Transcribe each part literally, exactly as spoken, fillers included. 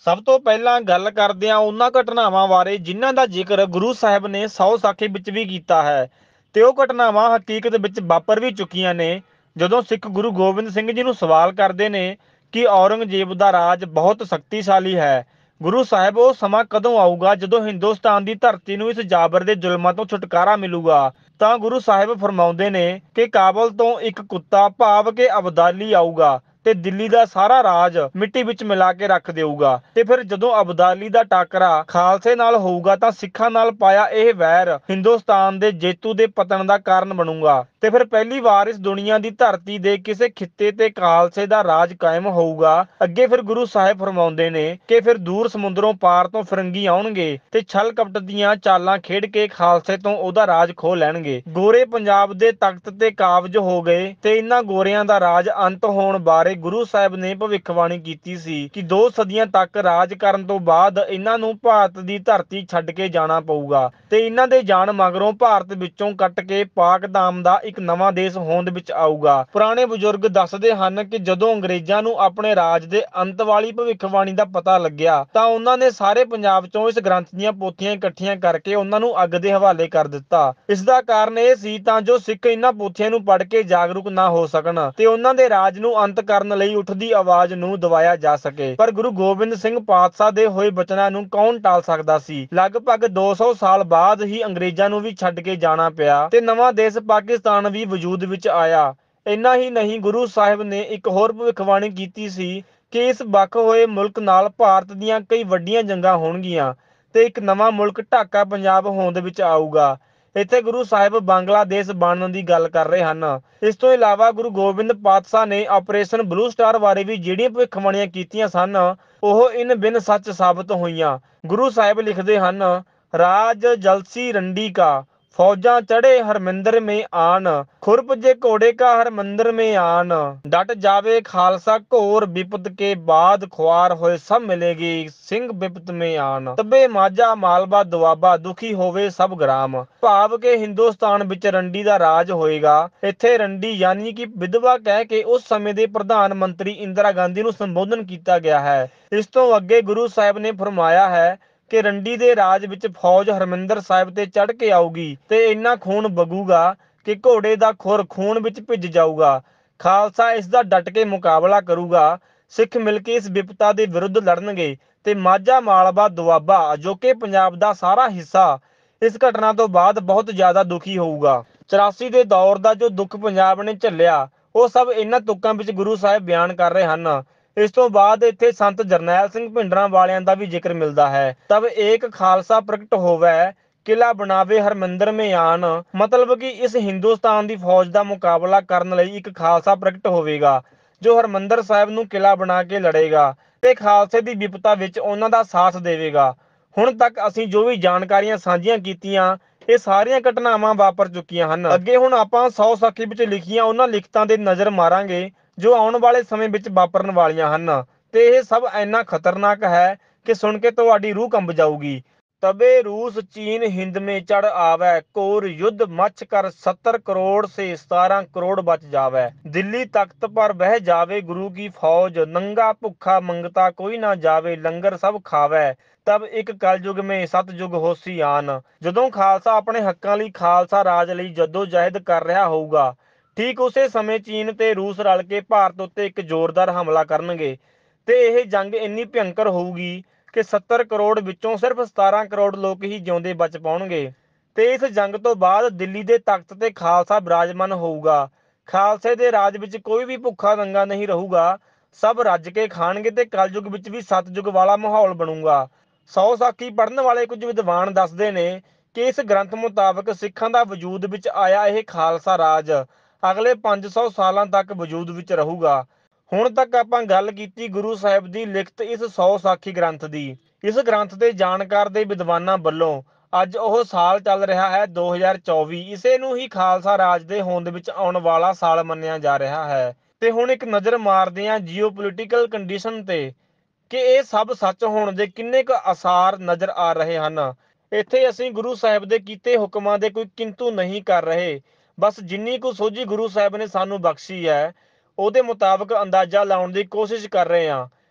ਸਭ ਤੋਂ ਪਹਿਲਾਂ ਗੱਲ ਕਰਦੇ ਹਾਂ ਉਹਨਾਂ ਘਟਨਾਵਾਂ ਬਾਰੇ ਜਿਨ੍ਹਾਂ ਦਾ ਜ਼ਿਕਰ ਗੁਰੂ ਸਾਹਿਬ ਨੇ ਸੌ ਸਾਖੀ ਵਿੱਚ ਵੀ ਕੀਤਾ ਹੈ ਤੇ ਉਹ ਘਟਨਾਵਾਂ ਹਕੀਕਤ ਵਿੱਚ ਵਾਪਰ ਵੀ ਚੁੱਕੀਆਂ ਨੇ। ਜਦੋਂ ਸਿੱਖ ਗੁਰੂ ਗੋਬਿੰਦ ਸਿੰਘ ਜੀ ਨੂੰ ਸਵਾਲ ਕਰਦੇ ਨੇ ਕਿ ਔਰੰਗਜ਼ੇਬ ਦਾ ਰਾਜ ਬਹੁਤ ਸ਼ਕਤੀਸ਼ਾਲੀ ਹੈ, ਗੁਰੂ ਸਾਹਿਬ ਉਹ ਸਮਾਂ ਕਦੋਂ ਆਊਗਾ ਜਦੋਂ ਹਿੰਦੁਸਤਾਨ ਦੀ ਧਰਤੀ ਨੂੰ ਇਸ ਜਾਬਰ ਦੇ ਜ਼ੁਲਮਾਂ ਤੋਂ ਛੁਟਕਾਰਾ ਮਿਲੂਗਾ, ਤਾਂ ਗੁਰੂ ਸਾਹਿਬ ਫਰਮਾਉਂਦੇ ਨੇ ਕਿ ਕਾਬਲ ਤੋਂ ਇੱਕ ਕੁੱਤਾ ਭਾਵ ਕਿ ਅਬਦਾਲੀ ਆਊਗਾ ਤੇ ਦਿੱਲੀ ਦਾ ਸਾਰਾ ਰਾਜ ਮਿੱਟੀ ਵਿੱਚ ਮਿਲਾ ਕੇ ਰੱਖ ਦੇਊਗਾ। ਤੇ ਫਿਰ ਜਦੋਂ ਅਬਦਾਲੀ ਦਾ ਟਾਕਰਾ ਖਾਲਸੇ ਨਾਲ ਹੋਊਗਾ ਤਾਂ ਸਿੱਖਾਂ ਨਾਲ ਪਾਇਆ ਇਹ ਵੈਰ ਹਿੰਦੁਸਤਾਨ ਦੇ ਜੇਤੂ ਦੇ ਪਤਨ ਦਾ ਕਾਰਨ ਬਣੂਗਾ ਤੇ ਫਿਰ ਪਹਿਲੀ ਵਾਰ ਇਸ ਦੁਨੀਆ ਦੀ ਧਰਤੀ ਦੇ ਕਿਸੇ ਖਿੱਤੇ ਤੇ ਖਾਲਸੇ ਦਾ ਰਾਜ ਕਾਇਮ ਹੋਊਗਾ। ਅੱਗੇ ਫਿਰ ਗੁਰੂ ਸਾਹਿਬ ਫਰਮਾਉਂਦੇ ਨੇ ਕਿ ਫਿਰ ਦੂਰ ਸਮੁੰਦਰੋਂ ਪਾਰ ਤੋਂ ਫਿਰੰਗੀ ਆਉਣਗੇ ਤੇ ਛਲ ਕਪਟ ਦੀਆਂ ਚਾਲਾਂ ਖੇਡ ਕੇ ਖਾਲਸੇ ਤੋਂ ਉਹਦਾ ਰਾਜ ਖੋਹ ਲੈਣਗੇ। ਗੋਰੇ ਪੰਜਾਬ ਦੇ ਤਖਤ ਤੇ ਕਾਬਜ ਹੋ ਗਏ ਤੇ ਇਹਨਾਂ ਗੋਰਿਆਂ ਦਾ ਰਾਜ ਅੰਤ ਹੋਣ ਬਾਰੇ ਗੁਰੂ ਸਾਹਿਬ ਨੇ ਭਵਿੱਖਬਾਣੀ ਕੀਤੀ ਸੀ ਕਿ ਦੋ ਸਦੀਆਂ ਤੱਕ ਰਾਜ ਕਰਨ ਤੋਂ ਬਾਅਦ ਇਹਨਾਂ ਨੂੰ ਭਾਰਤ ਦੀ ਧਰਤੀ ਛੱਡ ਕੇ ਜਾਣਾ ਪਊਗਾ ਤੇ ਇਹਨਾਂ ਦੇ ਜਾਣ ਮਗਰੋਂ ਭਾਰਤ ਵਿੱਚੋਂ ਕੱਟ ਕੇ ਪਾਕਧਾਮ ਦਾ ਇੱਕ ਨਵਾਂ ਦੇਸ਼ ਹੋਂਦ ਵਿੱਚ ਆਊਗਾ। ਪੁਰਾਣੇ ਬਜ਼ੁਰਗ ਦੱਸਦੇ ਹਨ ਕਿ ਜਦੋਂ ਅੰਗਰੇਜ਼ਾਂ ਨੂੰ ਆਪਣੇ ਰਾਜ ਦੇ ਅੰਤ ਵਾਲੀ ਭਵਿੱਖਬਾਣੀ ਦਾ ਪਤਾ ਲੱਗਿਆ ਤਾਂ ਉਹਨਾਂ ਨੇ ਸਾਰੇ ਪੰਜਾਬ ਚੋਂ ਇਸ ਗ੍ਰੰਥ ਦੀਆਂ ਪੋਥੀਆਂ ਇਕੱਠੀਆਂ ਕਰਕੇ ਉਹਨਾਂ ਨੂੰ ਅੱਗ ਦੇ ਹਵਾਲੇ ਕਰ ਦਿੱਤਾ। ਇਸ ਦਾ ਕਾਰਨ ਇਹ ਸੀ ਤਾਂ ਜੋ ਸਿੱਖ ਇਹਨਾਂ ਪੋਥੀਆਂ ਨੂੰ ਪੜ੍ਹ ਕੇ ਜਾਗਰੂਕ ਨਾ ਹੋ ਸਕਣ ਤੇ ਉਹਨਾਂ ਦੇ ਰਾਜ ਨੂੰ ਅੰਤ ਕਰਨ ਲਈ ਉੱਠਦੀ ਆਵਾਜ਼ ਨੂੰ ਦਬਾਇਆ ਜਾ ਸਕੇ। ਪਰ ਗੁਰੂ ਗੋਬਿੰਦ ਸਿੰਘ ਪਾਤਸ਼ਾਹ ਦੇ ਹੋਏ ਬਚਨਾਂ ਨੂੰ ਕੌਣ ਟਾਲ ਸਕਦਾ ਸੀ। ਲਗਭਗ ਦੋ ਸੌ ਸਾਲ ਬਾਅਦ ਹੀ ਅੰਗਰੇਜ਼ਾਂ ਨੂੰ ਵੀ ਛੱਡ ਕੇ ਜਾਣਾ ਪਿਆ ਤੇ ਨਵਾਂ ਦੇਸ਼ ਪਾਕਿਸਤਾਨ ਵੀ ਵਜੂਦ ਵਿੱਚ ਆਇਆ। ਇੰਨਾ ਹੀ ਨਹੀਂ, ਗੁਰੂ ਸਾਹਿਬ ਨੇ ਇੱਕ ਹੋਰ ਭਵਿੱਖਬਾਣੀ ਕੀਤੀ ਸੀ ਕਿ ਇਸ ਵੱਖ ਹੋਏ ਮੁਲਕ ਨਾਲ ਭਾਰਤ ਦੀਆਂ ਕਈ ਵੱਡੀਆਂ ਜੰਗਾਂ ਹੋਣਗੀਆਂ ਤੇ ਇੱਕ ਨਵਾਂ ਮੁਲਕ ਢਾਕਾ ਪੰਜਾਬ ਹੋਂਦ ਵਿੱਚ ਆਊਗਾ। ਇੱਥੇ ਗੁਰੂ ਸਾਹਿਬ ਬੰਗਲਾਦੇਸ਼ ਬਣਨ ਦੀ ਗੱਲ ਕਰ ਰਹੇ ਹਨ। ਇਸ ਤੋਂ ਇਲਾਵਾ ਗੁਰੂ ਗੋਬਿੰਦ ਪਾਤਸ਼ਾਹ ਨੇ ਆਪਰੇਸ਼ਨ ਬਲੂ ਸਟਾਰ ਬਾਰੇ ਵੀ ਜਿਹੜੀਆਂ ਭਵਿੱਖਬਾਣੀਆਂ ਕੀਤੀਆਂ ਸਨ ਉਹ ਇਨ ਬਿਨ ਸੱਚ ਸਾਬਤ ਹੋਈਆਂ। ਗੁਰੂ ਸਾਹਿਬ ਲਿਖਦੇ ਹਨ, ਰਾਜ ਜਲਸੀ ਰੰਡੀ ਕਾ ਫੌਜਾਂ ਚੜੇ ਹਰਮਿੰਦਰ ਮੇ ਆਨ, ਖੁਰਪ ਜੇ ਘੋੜੇ ਕਾ ਹਰਮੰਦਰ ਮੇ ਆਨ, ਡਟ ਜਾਵੇ ਖਾਲਸਾ ਘੋਰ ਵਿਪਤ ਕੇ ਬਾਦ, ਖੁਆਰ ਹੋਏ ਸਭ ਮਿਲੇਗੀ ਸਿੰਘ ਵਿਪਤ ਮੇ ਆਨ, ਤਬੇ ਮਾਝਾ ਮਾਲਵਾ ਦੁਆਬਾ ਦੁਖੀ ਹੋਵੇ ਸਭ ਗ੍ਰਾਮ। ਭਾਵ ਕਿ ਹਿੰਦੁਸਤਾਨ ਵਿੱਚ ਰੰਡੀ ਦਾ ਰਾਜ ਹੋਏਗਾ। ਇੱਥੇ ਰੰਡੀ ਯਾਨੀ ਕਿ ਵਿਧਵਾ ਕਹਿ ਕੇ ਉਸ ਸਮੇਂ ਦੇ ਪ੍ਰਧਾਨ ਮੰਤਰੀ ਇੰਦਰਾ ਗਾਂਧੀ ਨੂੰ ਸੰਬੋਧਨ ਕੀਤਾ ਗਿਆ ਹੈ। ਇਸ ਤੋਂ ਅੱਗੇ ਗੁਰੂ ਸਾਹਿਬ ਨੇ ਫਰਮਾਇਆ ਹੈ ਕਿ ਰੰਡੀ ਦੇ ਰਾਜ ਵਿੱਚ ਫੌਜ ਹਰਮਿੰਦਰ ਸਾਹਿਬ ਤੇ ਚੜ੍ਹ ਕੇ ਆਊਗੀ ਤੇ ਇੰਨਾ ਖੂਨ ਵਗੂਗਾ ਕਿ ਘੋੜੇ ਦਾ ਖੁਰ ਖੂਨ ਵਿੱਚ ਭਿੱਜ ਜਾਊਗਾ। ਖਾਲਸਾ ਇਸ ਦਾ ਡਟ ਕੇ ਮੁਕਾਬਲਾ ਕਰੂਗਾ। ਸਿੱਖ ਮਿਲ ਕੇ ਇਸ ਵਿਪਤਾ ਦੇ ਵਿਰੁੱਧ ਲੜਨਗੇ ਤੇ ਮਾਝਾ ਮਾਲਵਾ ਦੁਆਬਾ ਅਜੋਕੇ ਪੰਜਾਬ ਦਾ ਸਾਰਾ ਹਿੱਸਾ ਇਸ ਘਟਨਾ ਤੋਂ ਬਾਅਦ ਬਹੁਤ ਜ਼ਿਆਦਾ ਦੁਖੀ ਹੋਊਗਾ। ਚੁਰਾਸੀ ਦੇ ਦੌਰ ਦਾ ਜੋ ਦੁੱਖ ਪੰਜਾਬ ਨੇ ਝੱਲਿਆ ਉਹ ਸਭ ਇਹਨਾਂ ਤੁਕਾਂ ਵਿੱਚ ਗੁਰੂ ਸਾਹਿਬ ਬਿਆਨ ਕਰ ਰਹੇ ਹਨ। ਇਸ ਤੋਂ ਬਾਅਦ ਇੱਥੇ ਸੰਤ ਜਰਨੈਲ ਸਿੰਘ ਭਿੰਡਰਾਂ ਵਾਲਿਆਂ ਦਾ ਵੀ ਜ਼ਿਕਰ ਮਿਲਦਾ ਹੈ। ਤਬ ਏਕ ਖਾਲਸਾ ਪ੍ਰਗਟ ਹੋਵੇ ਕਿਲਾ ਬਣਾਵੇ ਹਰਮਿੰਦਰ ਮੇ ਆਨ, ਮਤਲਬ ਕਿ ਇਸ ਹਿੰਦੁਸਤਾਨ ਦੀ ਫੌਜ ਦਾ ਮੁਕਾਬਲਾ ਕਰਨ ਲਈ ਇੱਕ ਖਾਲਸਾ ਪ੍ਰਗਟ ਹੋਵੇਗਾ ਜੋ ਹਰਮਿੰਦਰ ਸਾਹਿਬ ਨੂੰ ਕਿਲਾ ਬਣਾ ਕੇ ਲੜੇਗਾ ਤੇ ਖਾਲਸੇ ਦੀ ਵਿਪਤਾ ਵਿੱਚ ਉਹਨਾਂ ਦਾ ਸਾਥ ਦੇਵੇਗਾ। ਹੁਣ ਤੱਕ ਅਸੀਂ ਜੋ ਵੀ ਜਾਣਕਾਰੀਆਂ ਸਾਂਝੀਆਂ ਕੀਤੀਆਂ ਇਹ ਸਾਰੀਆਂ ਘਟਨਾਵਾਂ ਵਾਪਰ ਚੁੱਕੀਆਂ ਹਨ। ਅੱਗੇ ਹੁਣ ਆਪਾਂ ਸੌ ਸਾਖੀ ਵਿੱਚ ਲਿਖੀਆਂ ਉਹਨਾਂ ਲਿਖਤਾਂ ਦੇ ਨਜ਼ਰ ਮਾਰਾਂਗੇ ਜੋ ਆਉਣ ਵਾਲੇ ਸਮੇਂ ਵਿੱਚ ਵਾਪਰਨ ਵਾਲੀਆਂ ਹਨ ਤੇ ਇਹ ਸਭ ਇੰਨਾ ਖਤਰਨਾਕ ਹੈ ਕਿ ਸੁਣ ਕੇ ਤੁਹਾਡੀ ਰੂਹ ਕੰਬ ਜਾਊਗੀ। ਤਬੇ ਰੂਸ ਚੀਨ ਹਿੰਦ ਮੇ ਚੜ ਆਵੇ, ਕੋਰ ਯੁੱਧ ਮੱਚ ਕਰ ਸੱਤਰ ਕਰੋੜ ਸੇ ਸਤਾਰਾਂ ਕਰੋੜ ਬਚ ਜਾਵੇ, ਦਿੱਲੀ ਤਖਤ ਪਰ ਬਹਿ ਜਾਵੇ ਗੁਰੂ ਕੀ ਫੌਜ, ਨੰਗਾ ਭੁੱਖਾ ਮੰਗਤਾ ਕੋਈ ਨਾ ਜਾਵੇ, ਲੰਗਰ ਸਭ ਖਾਵੇ, ਤਬ ਇੱਕ ਕਲਯੁਗ ਮੇ ਸਤਯੁਗ ਹੋਸੀ ਆਨ। ਜਦੋਂ ਖਾਲਸਾ ਆਪਣੇ ਹੱਕਾਂ ਲਈ ਖਾਲਸਾ ਰਾਜ ਲਈ ਜੱਦੋ ਜਹਿਦ ਕਰ ਰਿਹਾ ਹੋਊਗਾ ਠੀਕ ਉਸੇ ਸਮੇਂ ਚੀਨ ਤੇ ਰੂਸ ਰਲ ਕੇ ਭਾਰਤ ਉੱਤੇ ਇੱਕ ਜ਼ੋਰਦਾਰ ਹਮਲਾ ਕਰਨਗੇ ਤੇ ਇਹ ਜੰਗ ਇੰਨੀ ਭਿਅੰਕਰ ਹੋਊਗੀ ਕਿ ਸੱਤਰ ਕਰੋੜ ਵਿੱਚੋਂ ਸਿਰਫ ਸਤਾਰਾਂ ਕਰੋੜ ਲੋਕ ਹੀ ਜਿਉਂਦੇ ਬਚ ਪਾਉਣਗੇ ਤੇ ਇਸ ਜੰਗ ਤੋਂ ਬਾਅਦ ਦਿੱਲੀ ਦੇ ਤਖਤ ਤੇ ਖਾਲਸਾ ਬਿਰਾਜਮਾਨ ਹੋਊਗਾ। ਖਾਲਸੇ ਦੇ ਰਾਜ ਵਿੱਚ ਕੋਈ ਵੀ ਭੁੱਖਾ ਨੰਗਾ ਨਹੀਂ ਰਹੂਗਾ, ਸਭ ਰੱਜ ਕੇ ਖਾਣਗੇ ਤੇ ਕਲਯੁਗ ਵਿੱਚ ਵੀ ਸਤਯੁਗ ਵਾਲਾ ਮਾਹੌਲ ਬਣੂਗਾ। ਸੌ ਸਾਖੀ ਪੜ੍ਹਨ ਵਾਲੇ ਕੁਝ ਵਿਦਵਾਨ ਦੱਸਦੇ ਨੇ ਕਿ ਇਸ ਗ੍ਰੰਥ ਮੁਤਾਬਕ ਸਿੱਖਾਂ ਦਾ ਵਜੂਦ ਵਿੱਚ ਆਇਆ ਇਹ ਖਾਲਸਾ ਰਾਜ ਅਗਲੇ ਪੰਜ ਸੌ ਸਾਲਾਂ ਤੱਕ ਵਜੂਦ ਵਿੱਚ ਰਹੂਗਾ। ਹੁਣ ਤੱਕ ਆਪਾਂ ਗੱਲ ਕੀਤੀ ਗੁਰੂ ਸਾਹਿਬ ਦੀ ਲਿਖਤ ਇਸ ਸੌ ਸਾਖੀ ਗ੍ਰੰਥ ਦੀ। ਇਸ ਗ੍ਰੰਥ ਦੇ ਜਾਣਕਾਰ ਦੇ ਵਿਦਵਾਨਾਂ ਵੱਲੋਂ ਅੱਜ ਉਹ ਸਾਲ ਚੱਲ ਰਿਹਾ ਹੈ ਦੋ ਹਜ਼ਾਰ ਚੌਵੀ। ਇਸੇ ਨੂੰ ਹੀ ਖਾਲਸਾ ਰਾਜ ਦੇ ਹੋਂਦ ਵਿੱਚ ਆਉਣ ਵਾਲਾ ਸਾਲ ਮੰਨਿਆ ਜਾ ਰਿਹਾ ਹੈ। ਤੇ ਹੁਣ ਇੱਕ ਨਜ਼ਰ ਮਾਰਦੇ ਹਾਂ ਜੀਓਪੋਲੀਟੀਕਲ ਕੰਡੀਸ਼ਨ ਤੇ ਕਿ ਇਹ ਸਭ ਸੱਚ ਹੋਣ ਦੇ ਕਿੰਨੇ ਕੁ ਆਸਾਰ ਨਜ਼ਰ ਆ ਰਹੇ ਹਨ। ਇੱਥੇ ਅਸੀਂ ਗੁਰੂ ਸਾਹਿਬ ਦੇ ਕੀਤੇ ਹੁਕਮਾਂ ਦੇ ਕੋਈ ਕਿੰਤੂ ਨਹੀਂ ਕਰ ਰਹੇ, ਬਸ ਜਿੰਨੀ ਕੁ ਸੋਝੀ ਗੁਰੂ ਸਾਹਿਬ ਨੇ ਸਾਨੂੰ ਬਖਸ਼ੀ ਹੈ ਉਹਦੇ ਮੁਤਾਬਕ ਅੰਦਾਜ਼ਾ ਲਾਉਣ ਦੀ ਕੋਸ਼ਿਸ਼ ਕਰ ਰਹੇ ਹਾਂ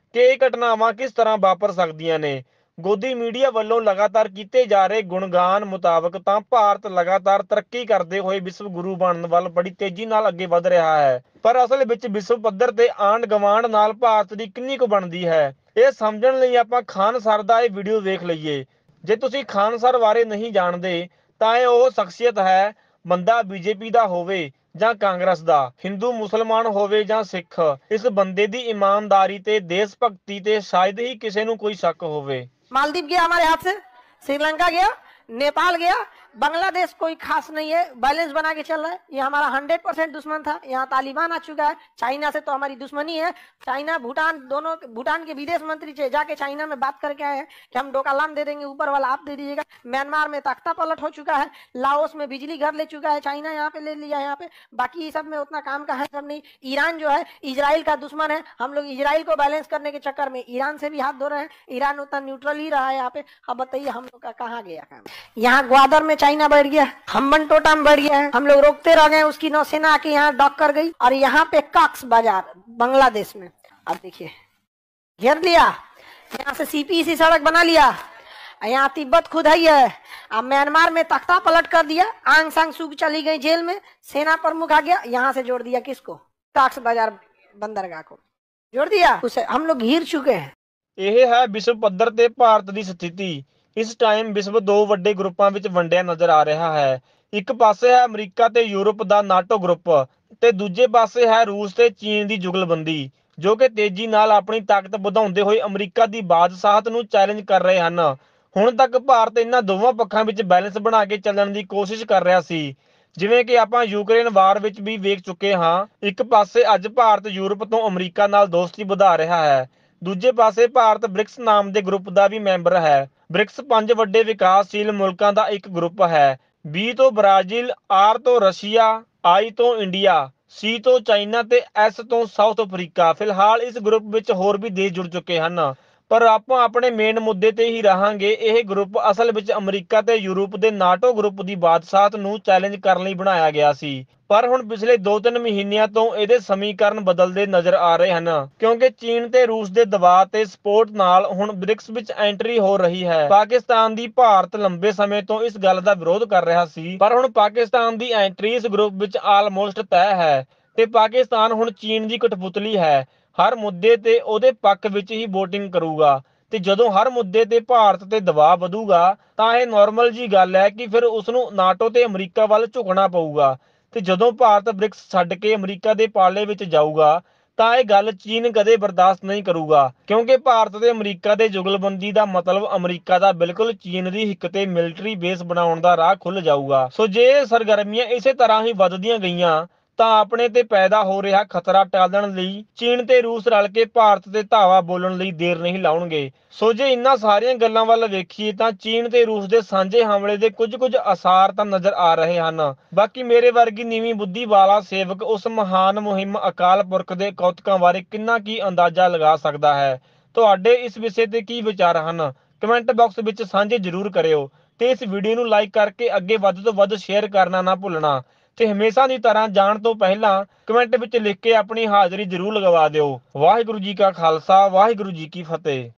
ਕਿ ਇਹ ਘਟਨਾਵਾਂ ਕਿਸ ਤਰ੍ਹਾਂ ਵਾਪਰ ਸਕਦੀਆਂ ਨੇ। ਗੋਦੀ ਮੀਡੀਆ ਵੱਲੋਂ ਲਗਾਤਾਰ ਕੀਤੇ ਜਾ ਰਹੇ ਗੁਣਗਾਨ ਮੁਤਾਬਕ ਤਾਂ ਭਾਰਤ ਲਗਾਤਾਰ ਤਰੱਕੀ ਕਰਦੇ ਹੋਏ ਵਿਸ਼ਵ ਗੁਰੂ ਬਣਨ ਵੱਲ ਬੜੀ ਤੇਜ਼ੀ ਨਾਲ ਅੱਗੇ ਵਧ ਰਿਹਾ ਹੈ। ਪਰ ਅਸਲ ਵਿੱਚ ਵਿਸ਼ਵ ਪੱਧਰ ਤੇ ਆਂਢ ਗੁਆਂਢ ਨਾਲ ਭਾਰਤ ਦੀ ਕਿੰਨੀ ਕੁ ਬਣਦੀ ਹੈ, ਇਹ ਸਮਝਣ ਲਈ ਆਪਾਂ ਖਾਨ ਸਰ ਦਾ ਇਹ ਵੀਡੀਓ ਵੇਖ ਲਈਏ। ਜੇ ਤੁਸੀਂ ਖਾਨ ਸਰ ਬਾਰੇ ਨਹੀਂ ਜਾਣਦੇ ਤਾਂ ਇਹ ਉਹ ਸ਼ਖਸੀਅਤ ਹੈ, ਬੰਦਾ ਬੀਜੇਪੀ ਦਾ ਹੋਵੇ ਜਾਂ ਕਾਂਗਰਸ ਦਾ, ਹਿੰਦੂ ਮੁਸਲਮਾਨ ਹੋਵੇ ਜਾਂ ਸਿੱਖ, ਇਸ ਬੰਦੇ ਦੀ ईमानदारी ਤੇ ਦੇਸ਼ ਭਗਤੀ ਤੇ ਸ਼ਾयद ही किसी ਨੂੰ ਕੋਈ शक होवे। मालदीव गया हमारे हाथ से, श्रीलंका गया, नेपाल गया, बांग्लादेश कोई खास नहीं है, बैलेंस बना के चल रहा है। ये हमारा हंड्रेड परसेंट दुश्मन था, यहाँ तालिबान आ चुका है। चाइना से तो हमारी दुश्मनी है। चाइना भूटान दोनों, भूटान के विदेश मंत्री थे, जाके चाइना में बात करके आए हैं कि हम डोकालाम दे देंगे, ऊपर वाला आप दे दीजिएगा। म्यांमार में तख्ता पलट हो चुका है, लाओस में बिजली घर ले चुका है, चाइना यहाँ पे ले लिया है। यहाँ पे बाकी सब में उतना काम का है सब नहीं। ईरान जो है इजराइल का दुश्मन है, हम लोग इजराइल को बैलेंस करने के चक्कर में ईरान से भी हाथ धो रहे हैं। ईरान उतना न्यूट्रल ही रहा है यहाँ पे। अब बताइए हम लोग का कहाँ गया काम। यहाँ ग्वादर में चाइना बैठ गया, हम्बन टोटा में बैठ गया है, हम लोग रोकते रह गए, उसकी नौसेना आके यहाँ डॉक कर गई। और यहाँ पे कॉक्स बाजार बांग्लादेश में, अब देखिए घेर लिया, यहाँ से सीपीसी सड़क बना लिया, यहाँ तिब्बत खुद ही है। अब म्यांमार में तख्ता पलट कर दिया, आंग सांग सूख चली गई जेल में, सेना प्रमुख आ गया, यहाँ से जोड़ दिया किसको, कॉक्स बाजार बंदरगाह को जोड़ दिया, उसे हम लोग घिर चुके हैं। ਇਹ ਹੈ ਵਿਸ਼ਵ ਪੱਧਰ ਤੇ ਭਾਰਤ ਦੀ ਸਥਿਤੀ। ਇਸ ਟਾਈਮ ਵਿਸ਼ਵ ਦੋ ਵੱਡੇ ਗਰੁੱਪਾਂ ਵਿੱਚ ਵੰਡਿਆ ਨਜ਼ਰ ਆ ਰਿਹਾ ਹੈ। ਇੱਕ ਪਾਸੇ ਹੈ ਅਮਰੀਕਾ ਤੇ ਯੂਰਪ ਦਾ ਨਾਟੋ ਗਰੁੱਪ ਤੇ ਦੂਜੇ ਪਾਸੇ ਹੈ ਰੂਸ ਤੇ ਚੀਨ ਦੀ ਜੁਗਲਬੰਦੀ, ਜੋ ਕਿ ਤੇਜ਼ੀ ਨਾਲ ਆਪਣੀ ਤਾਕਤ ਵਧਾਉਂਦੇ ਹੋਏ ਅਮਰੀਕਾ ਦੀ ਬਾਦਸ਼ਾਹਤ ਨੂੰ ਚੈਲੰਜ ਕਰ ਰਹੇ ਹਨ। ਹੁਣ ਤੱਕ ਭਾਰਤ ਇਹਨਾਂ ਦੋਵਾਂ ਪੱਖਾਂ ਵਿੱਚ ਬੈਲੈਂਸ ਬਣਾ ਕੇ ਚੱਲਣ ਦੀ ਕੋਸ਼ਿਸ਼ ਕਰ ਰਿਹਾ ਸੀ, ਜਿਵੇਂ ਕਿ ਆਪਾਂ ਯੂਕਰੇਨ ਵਾਰ ਵਿੱਚ ਵੀ ਵੇਖ ਚੁੱਕੇ ਹਾਂ। ਇੱਕ ਪਾਸੇ ਅੱਜ ਭਾਰਤ ਯੂਰਪ ਤੋਂ ਅਮਰੀਕਾ ਨਾਲ ਦੋਸਤੀ ਵਧਾ ਰਿਹਾ ਹੈ, ਦੂਜੇ ਪਾਸੇ ਭਾਰਤ ਬ੍ਰਿਕਸ ਨਾਮ ਦੇ ਗਰੁੱਪ ਦਾ ਵੀ ਮੈਂਬਰ ਹੈ। ਬ੍ਰਿਕਸ ਪੰਜ ਵੱਡੇ ਵਿਕਾਸਸ਼ੀਲ ਮੁਲਕਾਂ ਦਾ ਇੱਕ ਗਰੁੱਪ ਹੈ। ਬੀ ਤੋਂ ਬ੍ਰਾਜ਼ੀਲ, ਆਰ ਤੋਂ ਰਸ਼ੀਆ, ਆਈ ਤੋਂ ਇੰਡੀਆ, ਸੀ ਤੋਂ ਚਾਈਨਾ ਤੇ ਐਸ ਤੋਂ ਸਾਊਥ ਅਫਰੀਕਾ। ਫਿਲਹਾਲ ਇਸ ਗਰੁੱਪ ਵਿੱਚ ਹੋਰ ਵੀ ਦੇਸ਼ ਜੁੜ ਚੁੱਕੇ ਹਨ, ਪਰ ਆਪਾਂ ਆਪਣੇ ਮੇਨ ਮੁੱਦੇ ਤੇ ਹੀ ਰਹਾਂਗੇ। ਇਹ ਗਰੁੱਪ ਅਸਲ ਵਿੱਚ ਅਮਰੀਕਾ ਤੇ ਯੂਰਪ ਦੇ ਨਾਟੋ ਗਰੁੱਪ ਦੀ ਬਾਦਸ਼ਾਹਤ ਨੂੰ ਚੈਲੰਜ ਕਰਨ ਲਈ ਬਣਾਇਆ ਗਿਆ ਸੀ। ਪਰ ਹੁਣ ਪਿਛਲੇ ਦੋ ਤਿੰਨ ਮਹੀਨਿਆਂ ਤੋਂ ਇਹਦੇ ਸਮੀਕਰਨ ਬਦਲਦੇ ਨਜ਼ਰ ਆ ਰਹੇ ਹਨ, ਕਿਉਂਕਿ ਚੀਨ ਤੇ ਰੂਸ ਦੇ ਦਬਾਅ ਤੇ ਸਪੋਰਟ ਨਾਲ ਹੁਣ ਬ੍ਰਿਕਸ ਵਿੱਚ ਐਂਟਰੀ ਹੋ ਰਹੀ ਹੈ। ਪਾਕਿਸਤਾਨ ਦੀ ਭਾਰਤ ਲੰਬੇ ਸਮੇਂ ਤੋਂ ਇਸ ਗੱਲ ਦਾ ਵਿਰੋਧ ਕਰ ਰਿਹਾ ਸੀ, ਪਰ ਹੁਣ ਪਾਕਿਸਤਾਨ ਦੀ ਐਂਟਰੀ ਇਸ ਗਰੁੱਪ ਵਿੱਚ ਆਲਮੋਸਟ ਤੈਅ ਹੈ ਤੇ ਪਾਕਿਸਤਾਨ ਹੁਣ ਚੀਨ ਦੀ ਕਠਪੁਤਲੀ ਹੈ। ਹਰ ਮੁੱਦੇ ਤੇ ਉਹਦੇ ਪੱਖ ਵਿੱਚ ਹੀ VOTING ਕਰੂਗਾ ਤੇ ਜਦੋਂ ਹਰ ਮੁੱਦੇ ਤੇ ਭਾਰਤ ਤੇ ਦਬਾਅ ਵਧੂਗਾ ਤਾਂ ਇਹ ਨਾਰਮਲ ਜੀ ਗੱਲ ਹੈ ਕਿ ਫਿਰ ਉਸ ਨੂੰ ਨਾਟੋ ਤੇ ਅਮਰੀਕਾ ਵੱਲ ਝੁਕਣਾ ਪਊਗਾ। ਤੇ ਜਦੋਂ ਭਾਰਤ ਬ੍ਰਿਕਸ ਛੱਡ ਕੇ ਅਮਰੀਕਾ ਦੇ ਪਾਲੇ ਵਿੱਚ ਜਾਊਗਾ ਤਾਂ ਇਹ ਗੱਲ ਚੀਨ ਕਦੇ ਬਰਦਾਸ਼ਤ ਨਹੀਂ ਕਰੂਗਾ, ਕਿਉਂਕਿ ਭਾਰਤ ਤੇ ਅਮਰੀਕਾ ਦੇ ਜੁਗਲਬੰਦੀ ਦਾ ਮਤਲਬ ਅਮਰੀਕਾ ਦਾ ਬਿਲਕੁਲ ਚੀਨ ਦੀ ਹਿੱਕ ਤੇ ਮਿਲਟਰੀ ਬੇਸ ਬਣਾਉਣ ਦਾ ਰਾਹ ਖੁੱਲ ਜਾਊਗਾ। ਸੋ ਜੇ ਇਹ ਸਰਗਰਮੀਆਂ ਇਸੇ ਤਰ੍ਹਾਂ ਹੀ ਵੱਧਦੀਆਂ ਗਈਆਂ ਤਾਂ ਆਪਣੇ ਤੇ ਪੈਦਾ ਹੋ ਰਿਹਾ ਖਤਰਾ ਟਾਲਣ ਲਈ ਚੀਨ ਤੇ ਰੂਸ ਰਲ ਕੇ ਭਾਰਤ ਤੇ ਧਾਵਾ ਬੋਲਣ ਲਈ ਦੇਰ ਨਹੀਂ ਲਾਉਣਗੇ। ਸੋ ਜੇ ਇਨ੍ਹਾਂ ਸਾਰੀਆਂ ਗੱਲਾਂ ਵੱਲ ਵੇਖੀਏ ਤਾਂ ਚੀਨ ਤੇ ਰੂਸ ਦੇ ਸਾਂਝੇ ਹਮਲੇ ਦੇ ਕੁਝ ਕੁਝ ਆਸਾਰ ਤਾਂ ਨਜ਼ਰ ਆ ਰਹੇ ਹਨ। ਬਾਕੀ ਮੇਰੇ ਵਰਗੀ ਨੀਵੀਂ ਬੁੱਧੀ ਵਾਲਾ ਸੇਵਕ ਉਸ ਮਹਾਨ ਮੁਹਿੰਮ ਅਕਾਲ ਪੁਰਖ ਦੇ ਕੌਤਕਾਂ ਬਾਰੇ ਕਿੰਨਾ ਕੀ ਅੰਦਾਜ਼ਾ ਲਗਾ ਸਕਦਾ ਹੈ। ਤੁਹਾਡੇ ਇਸ ਵਿਸ਼ੇ ਤੇ ਕੀ ਵਿਚਾਰ ਹਨ, ਕਮੈਂਟ ਬਾਕਸ ਵਿੱਚ ਸਾਂਝੇ ਜ਼ਰੂਰ ਕਰਿਓ ਤੇ ਇਸ ਵੀਡੀਓ ਨੂੰ ਲਾਈਕ ਕਰਕੇ ਅੱਗੇ ਵੱਧ ਤੋਂ ਵੱਧ ਸ਼ੇਅਰ ਕਰਨਾ ਨਾ ਭੁੱਲਣਾ ਤੇ ਹਮੇਸ਼ਾ ਦੀ ਤਰ੍ਹਾਂ ਜਾਣ ਤੋਂ ਪਹਿਲਾਂ ਕਮੈਂਟ ਵਿੱਚ ਲਿਖ ਕੇ ਆਪਣੀ ਹਾਜ਼ਰੀ ਜ਼ਰੂਰ ਲਗਵਾ ਦਿਓ। ਵਾਹਿਗੁਰੂ ਜੀ ਕਾ ਖਾਲਸਾ, ਵਾਹਿਗੁਰੂ ਜੀ ਕੀ ਫਤਿਹ।